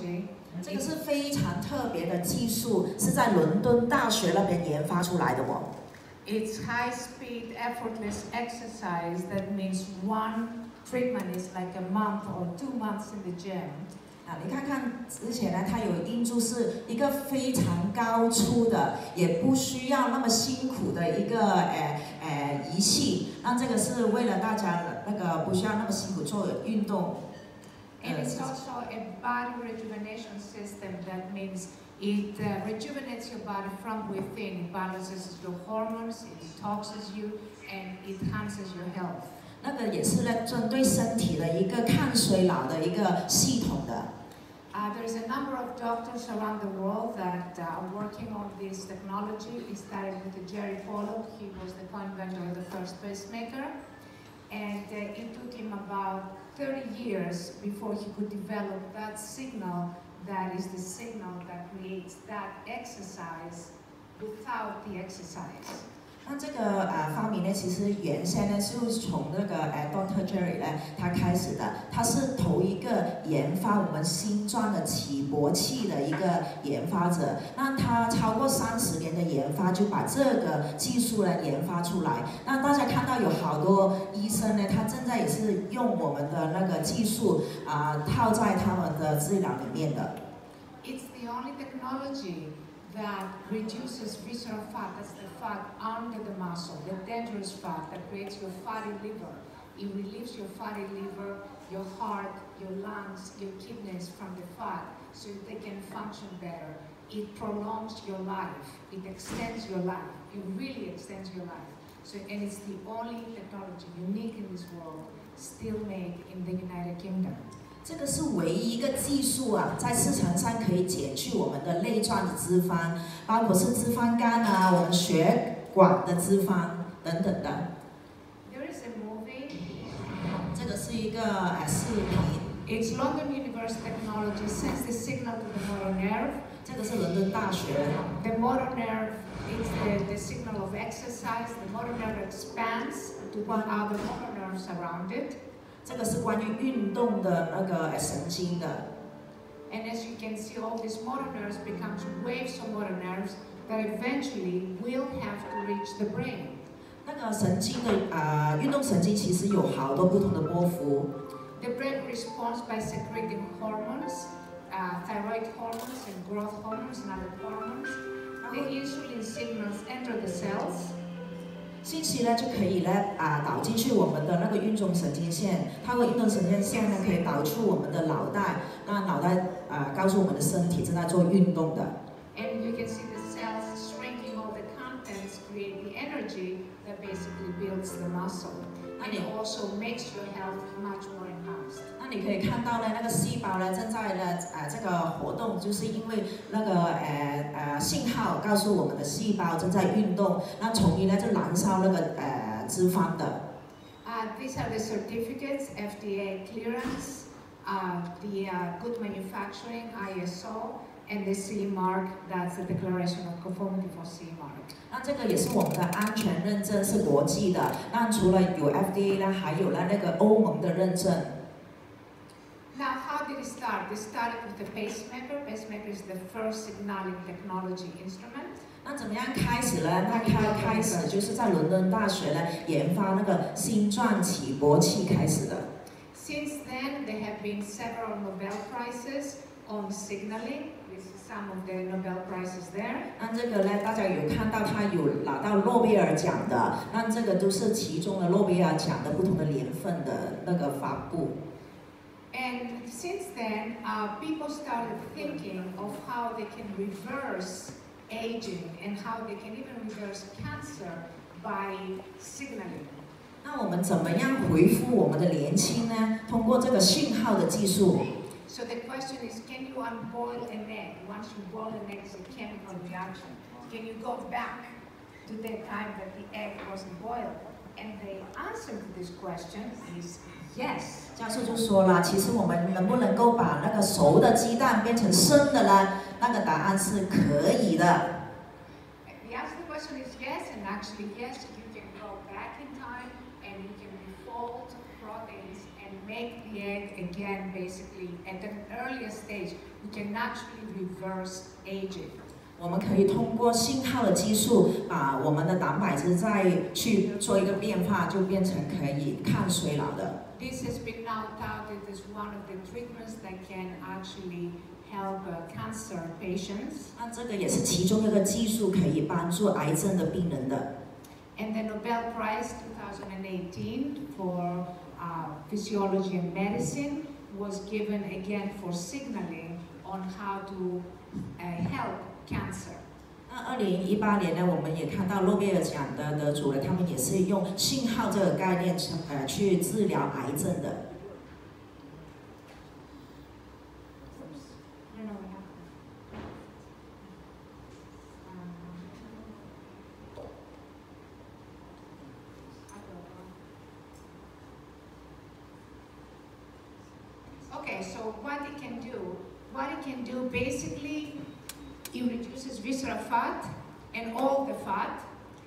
technology. 这个是非常特别的技术，是在伦敦大学那边研发出来的哦。 It's high-speed, effortless exercise. That means one treatment is like a month or 2 months in the gym. 你看看之前呢，它有印注是一个非常高出的，也不需要那么辛苦的一个仪器。那这个是为了大家那个不需要那么辛苦做运动。 And it's also a body rejuvenation system. That means it rejuvenates your body from within. It balances your hormones, it detoxes you, and it enhances your health. 那个也是呢，针对身体的一个抗衰老的一个系统的。 There's a number of doctors around the world that are working on this technology. It started with Gerald Pollock. He was the co-inventor of the first pacemaker. And it took him about 30 years before he could develop that signal that is the signal that creates that exercise without the exercise. 那这个发明呢，其实原先呢就是从那个Dr. Gerald 呢他开始的，他是头一个研发我们心脏的起搏器的一个研发者。那他超过30年的研发，就把这个技术呢研发出来。那大家看到有好多医生呢，他正在也是用我们的那个技术套在他们的治疗里面的。 It's the only technology that reduces visceral fat, that's the fat under the muscle, the dangerous fat that creates your fatty liver. It relieves your fatty liver, your heart, your lungs, your kidneys from the fat so they can function better. It prolongs your life. It extends your life. It really extends your life. So, and it's the only technology unique in this world still made in the United Kingdom. 这个是唯一一个技术在市场上可以减去我们的内脏的脂肪，包括是脂肪肝我们血管的脂肪等等的。 There is a movie. 这个是一个视频。 It's London University technology sends the signal to the motor nerve. 这个是伦敦大学。 The motor nerve is the signal of exercise. The motor nerve expands to other motor nerves around it. 这个是关于运动的那个神经的。 And as you can see, all these motor nerves becomes waves of motor nerves that eventually will have to reach the brain. 那个神经的运动神经其实有好多不同的波幅。 The brain responds by secreting hormones, thyroid hormones and growth hormones and other hormones. The insulin signals enter the cells. 信息呢就可以呢导进去我们的那个运动神经线，透过运动神经线呢可以导出我们的脑袋，那脑袋告诉我们的身体正在做运动的。 And you can see the cells shrinking all the contents, create the energy that basically builds the muscle. And it also makes your health much more enhanced. 那你可以看到呢，那个细胞呢正在呢这个活动，就是因为那个信号告诉我们的细胞正在运动，那从而呢就燃烧那个脂肪的。 These are the certificates, FDA clearance, the good manufacturing, ISO, and the CE mark. That's the declaration of conformity for CE mark. 那这个也是我们的安全认证，是国际的。那除了有 FDA 呢，还有那个欧盟的认证。 Now, how did it start? It started with the pacemaker. Pacemaker is the first signaling technology instrument. 那怎么样开始呢？那开始就是在伦敦大学呢研发那个心脏起搏器开始的。 Since then, there have been several Nobel prizes on signaling. This is some of the Nobel prizes there. 那这个呢，大家有看到他有拿到诺贝尔奖的，那这个都是其中的诺贝尔奖的不同的年份的那个发布。 And since then, people started thinking of how they can reverse aging and how they can even reverse cancer by signaling. 那我们怎么样恢复我们的年轻呢？通过这个讯号的技术。 So the question is, can you unboil an egg? Once you boil an egg, it's a chemical reaction. Can you go back to the time that the egg wasn't boiled? And the answer to this question is yes. 教授就说了，其实我们能不能够把那个熟的鸡蛋变成生的呢？那个答案是可以的。 The answer to the question is yes, and actually yes, you can go back in time and you can refold proteins and make the egg again, basically, at an earlier stage. We can actually reverse aging. 我们可以通过信号的技术，把我们的蛋白质再去做一个变化，就变成可以抗衰老的。 This has been now touted as one of the treatments that can actually help cancer patients. 那这个也是其中一个技术，可以帮助癌症的病人的。 And the Nobel Prize 2018 for Physiology and Medicine was given again for signaling on how to help cancer. 那2018年呢，我们也看到诺贝尔奖的得主呢，他们也是用信号这个概念去治疗癌症的。 Okay, so what it can do basically, it reduces visceral fat and all the fat.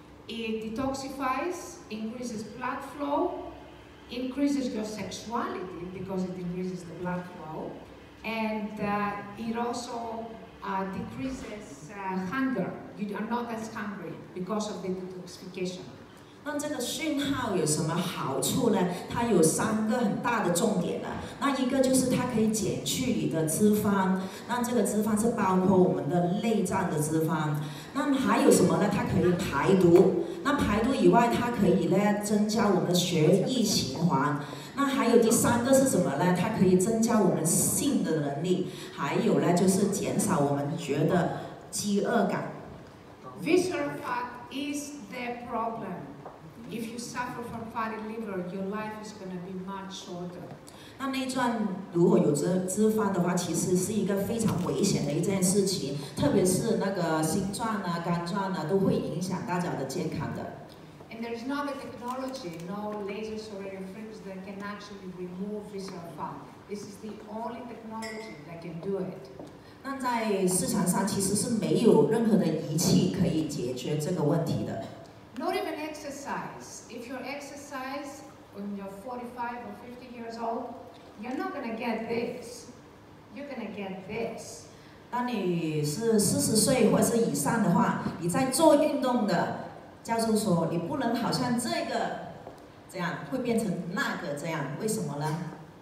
It detoxifies, increases blood flow, increases your sexuality because it increases the blood flow, and it also decreases hunger. You are not as hungry because of the detoxification. 那这个讯号有什么好处呢？它有3个很大的重点呢。那一个就是它可以减去你的脂肪，那这个脂肪是包括我们的内脏的脂肪。那还有什么呢？它可以排毒。那排毒以外，它可以呢增加我们的血液循环。那还有第3个是什么呢？它可以增加我们性的能力，还有呢就是减少我们觉得饥饿感。 Visceral fat is the problem. If you suffer from fatty liver, your life is going to be much shorter. 那内脏如果有脂肪的话，其实是一个非常危险的一件事情，特别是那个心脏啊、肝脏啊，都会影响大家的健康的。 And there is no other technology, no lasers or radiofrequencies that can actually remove visceral fat. This is the only technology that can do it. 那在市场上其实是没有任何的仪器可以解决这个问题的。 Not even exercise. If you exercise when you're 45 or 50 years old, you're not going to get this. You're going to get this. 当你是40岁或者是以上的话，你在做运动的，教授说你不能好像这个这样会变成那个这样，为什么呢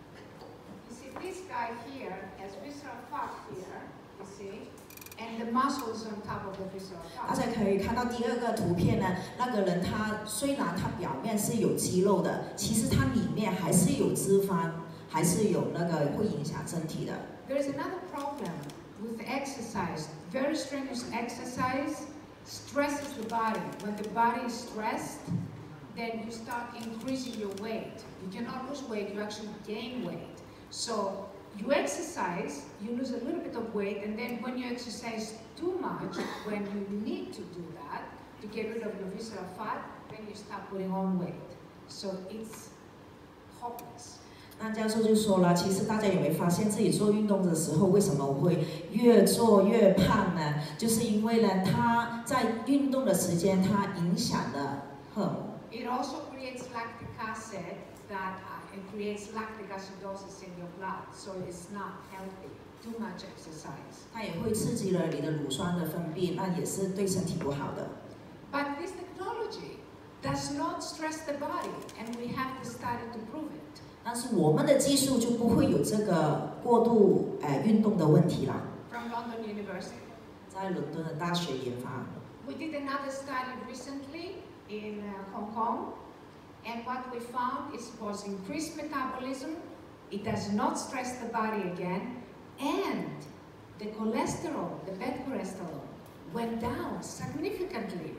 You see, this guy here has visceral fat here, you see, and the muscles on top of the visceral 大 fat. 家可以看到第2个图片呢，那个人他虽然他表面是有肌肉的，其实他里面还是有脂肪，还是有那个会影响身体的。 There is another problem with exercise. Very strenuous exercise stresses the body. When the body is stressed, then you start increasing your weight. You cannot lose weight, you actually gain weight. So you exercise, you lose a little bit of weight, and then when you exercise too much, when you need to do that, to get rid of your visceral fat, then you start putting on weight. So it's hopeless. 那教授就说了，其实大家有没有发现自己做运动的时候，为什么会越做越胖呢？就是因为呢，他在运动的时间，它影响了荷尔蒙。 It also creates lactic acid that it creates lactic acidosis in your blood, so it's not healthy. Too much exercise. 它也会刺激了你的乳酸的分泌，那也是对身体不好的。 But this technology does not stress the body, and we have to study to prove it. 但是我们的技术就不会有这个过度运动的问题啦。 From London University. 在伦敦的大学研发。 We did another study recently in Hong Kong, and what we found was increased metabolism. It does not stress the body again, and the cholesterol, the bad cholesterol, went down significantly,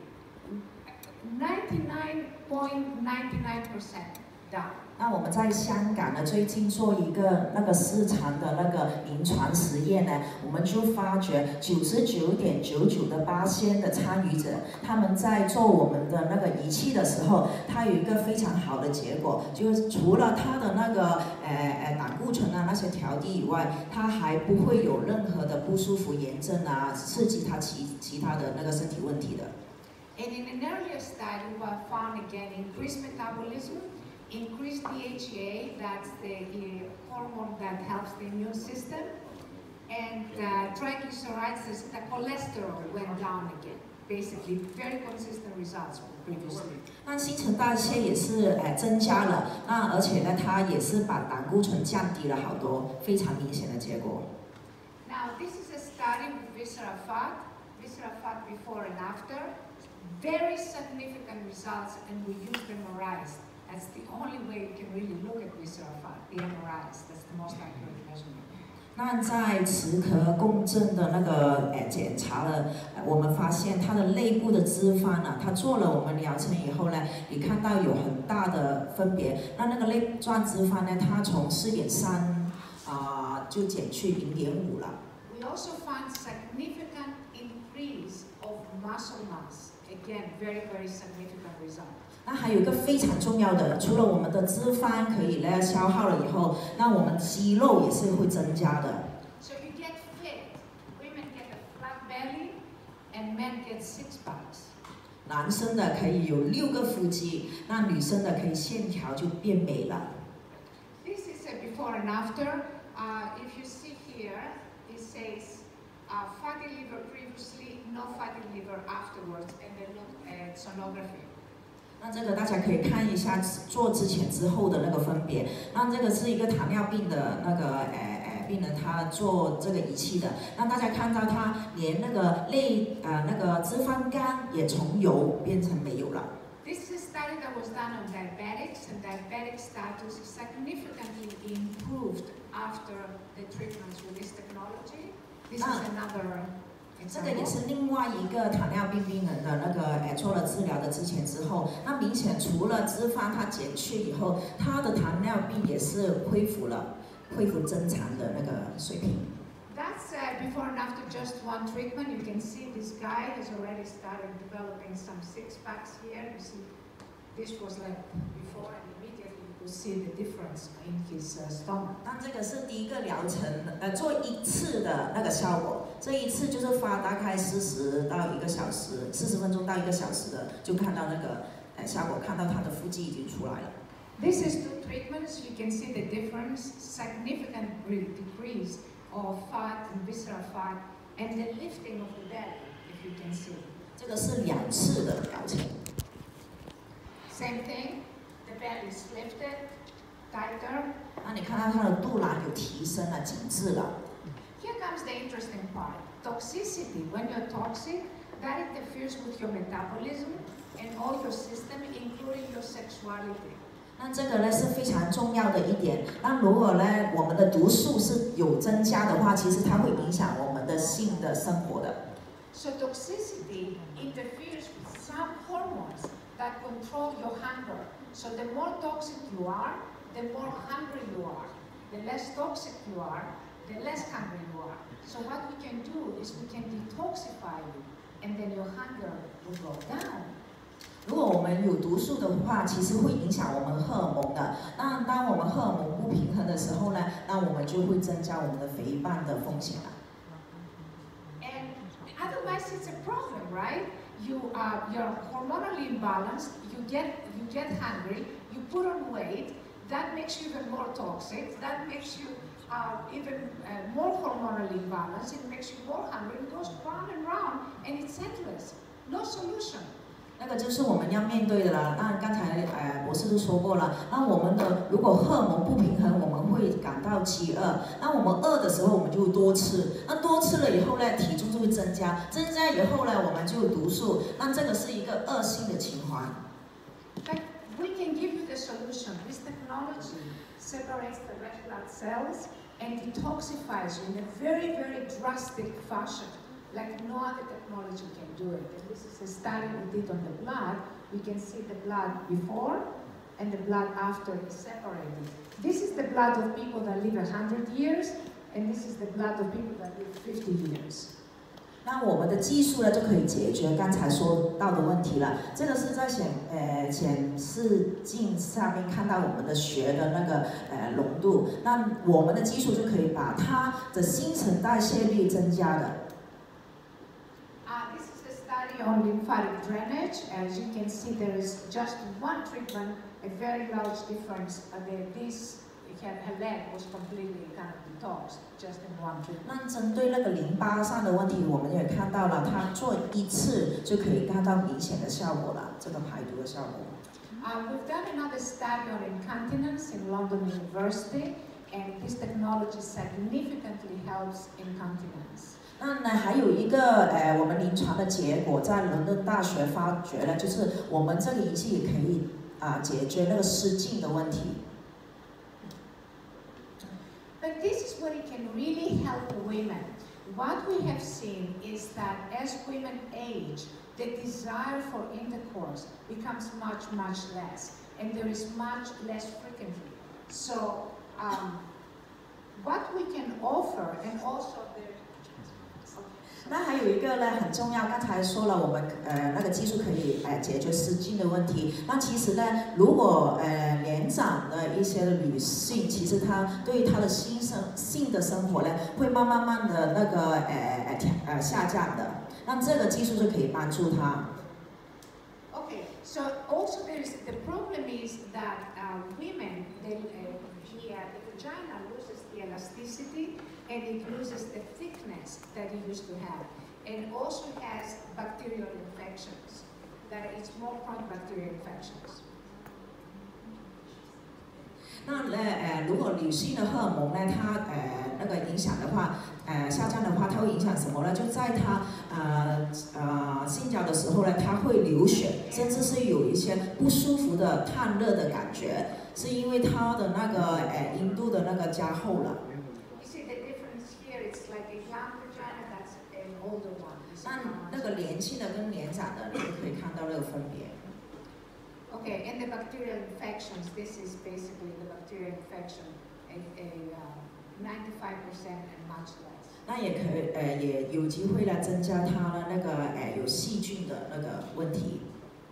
99.99% down. 那我们在香港呢，最近做一个那个市场的那个临床实验呢，我们就发觉99.99%的参与者，他们在做我们的那个仪器的时候，他有一个非常好的结果，就是除了他的那个胆固醇啊那些调低以外，他还不会有任何的不舒服、炎症啊，刺激他其他的那个身体问题的。 And in an earlier study, we found again increased metabolism. increased DHEA, that's the hormone that helps the immune system, and triglycerides, the cholesterol went down again. Basically, very consistent results with previously. 那新陈代谢也是增加了，那而且呢，它也是把胆固醇降低了好多，非常明显的结果。 Now, this is a study with visceral fat before and after. Very significant results, and we use the MRIs. That's the only way you can really look at visceral fat, the MRIs. That's the most accurate measurement. 那在齿壳共振的那个检查了，我们发现它的内部的脂肪呢，它做了我们疗程以后呢，你看到有很大的分别。那个内状脂肪呢，它从4.3就减去0.5了。 We also found significant increase of muscle mass. Again, very, very significant result. 那还有一个非常重要的，除了我们的脂肪可以呢消耗了以后，那我们肌肉也是会增加的。 So you get fit. Women get a flat belly, and men get 6 packs. 男生的可以有6个腹肌，那女生的可以线条就变美了。 This is a before and after. If you see here, it says fatty liver previously, no fatty liver afterwards, and then look at sonography. 那这个大家可以看一下做之前之后的那个分别。那这个是一个糖尿病的那个病人，他做这个仪器的。那大家看到他连那个那个脂肪肝也从有变成没有了。 This is a study that was done on diabetics, and diabetic status significantly improved after the treatments with this technology. This is another. 这个也是另外一个糖尿病病人的那个做了治疗的之前之后，那明显除了脂肪它减去以后，他的糖尿病也是恢复正常的那个水平。 That's before and after just one treatment. You can see this guy has already started developing some 6 packs here. You see, this was like before, and immediately you could see the difference in his stomach. 那这个是第一个疗程，做1次的那个效果。这一次就是花大概40到1个小时，40分钟到1个小时的，就看到那个效果，看到他的腹肌已经出来了。 This is 2 treatments. You can see the difference, significant decrease of fat and visceral fat, and the lifting of the belly, if you can see. 这个是2次的疗程。 Same thing. The belly is lifted, tighter. 那你看到他的肚腩有提升了，紧致了。 Here comes the interesting part. Toxicity. When you're toxic, that interferes with your metabolism and all your system, including your sexuality. 那这个呢是非常重要的一点。那如果呢我们的毒素是有增加的话，其实它会影响我们的性的生活的。 So toxicity interferes with some hormones that control your hunger. So the more toxic you are, the more hungry you are. The less toxic you are, the less hungry you are. So what we can do is we can detoxify you, and then your hunger will go down. 如果我们有毒素的话，其实会影响我们荷尔蒙的。那当我们荷尔蒙不平衡的时候呢，那我们就会增加我们的肥胖的风险了。 And otherwise, it's a problem, right? You're hormonally imbalanced. You get hungry. You put on weight. That makes you even more toxic. That makes you even more hormonally imbalanced. It makes you more hungry. It goes round and round, and it's endless. No solution. 那个就是我们要面对的了。那刚才博士都说过了，那我们的如果荷尔蒙不平衡，我们会感到饥饿。那我们饿的时候，我们就多吃。那多吃了以后呢，体重就会增加。增加以后呢，我们就有毒素。那这个是一个恶性的循环。 But we can give you the solution. This technology separates the red blood cells and detoxifies you in a very, very drastic fashion. Like no other technology can do it. And this is a study we did on the blood. We can see the blood before and the blood after is separated. This is the blood of people that live 100 years, and this is the blood of people that live 50 years. 那我们的技术呢，就可以解决刚才说到的问题了。这个是在显示镜下面看到我们的血的那个浓度。那我们的技术就可以把它的新陈代谢率增加的。 This is a study on lymphatic drainage. As you can see, there is just one treatment a very large difference. Her leg was completely kind of detoxed just in one treatment. 那针对那个淋巴上的问题，我们也看到了，他做一次就可以看到明显的效果了，这个排毒的效果。 We've done another study on incontinence in London University, and this technology significantly helps incontinence. 那呢，还有一个我们临床的结果，在伦敦大学发觉了，就是我们这个仪器也可以解决那个失禁的问题。 But this is where it can really help women. What we have seen is that as women age, the desire for intercourse becomes much, much less, and there is much less frequently. So, what we can offer, and also the 那还有一个呢很重要，刚才说了，我们那个技术可以解决失禁的问题。那其实呢，如果年长的一些女性，其实她对于她的性的生活呢，会慢慢的那个下降的。那这个技术就可以帮助她。 Okay, so also the problem is that women, the vagina loses the elasticity. And it loses the thickness that it used to have, and also has bacterial infections. That it's more prone to bacterial infections. 那如果女性的荷尔蒙呢，它那个影响的话，下降的话，它会影响什么呢？就在她性交的时候呢，它会流血，甚至是有一些不舒服的烫热的感觉，是因为它的那个阴度的那个加厚了。那个年轻的跟年长的，你就可以看到那个分别。 Okay, and the bacterial infections. This is basically the bacterial infection, 95% and much less. 那也有机会来增加它的那个有细菌的那个问题。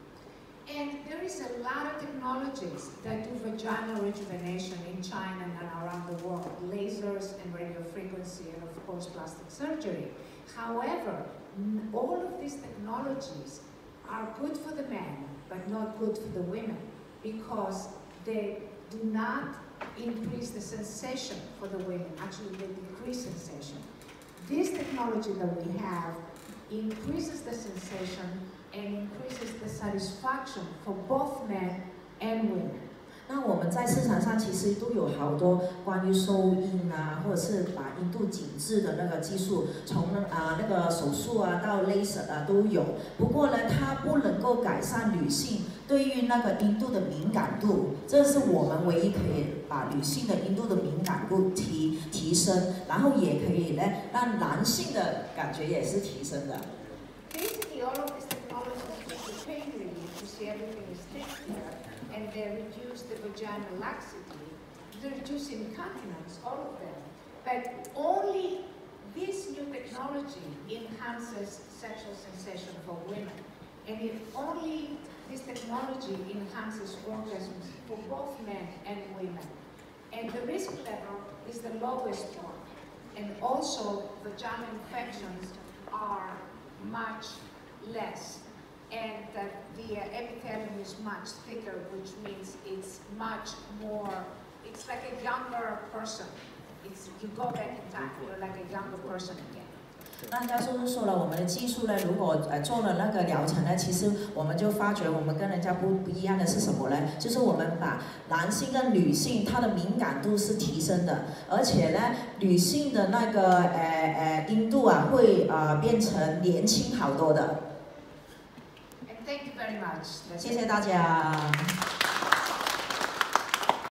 And there is a lot of technologies that do vaginal rejuvenation in China and around the world, lasers and radiofrequency, and of course plastic surgery. However, all of these technologies are good for the men, but not good for the women, because they do not increase the sensation for the women. Actually, they decrease sensation. This technology that we have increases the sensation and increases the satisfaction for both men and women. 那我们在市场上其实都有好多关于收阴或者是把阴度紧致的那个技术，从那个手术到 laser 都有。不过呢，它不能够改善女性对于那个阴度的敏感度，这是我们唯一可以把女性的阴度的敏感度提升，然后也可以呢让男性的感觉也是提升的。 Basically, all of these technologies reduce pain relief. You see, everything is thick here. And they reduce the vaginal laxity, they reduce incontinence, all of them. But only this new technology enhances sexual sensation for women. And only this technology enhances orgasms for both men and women. And the risk level is the lowest one. And also, vaginal infections are much less. And the epithelium is much thicker, which means it's much more, it's like a younger person. You go back in time, you're like a younger person again. 那教授就说了，我们的技术呢，如果做了那个疗程呢，其实我们就发觉我们跟人家不一样的是什么呢？就是我们把男性跟女性它的敏感度是提升的，而且呢，女性的那个阴度会变成年轻好多的。 Thank you very much. 谢谢大家。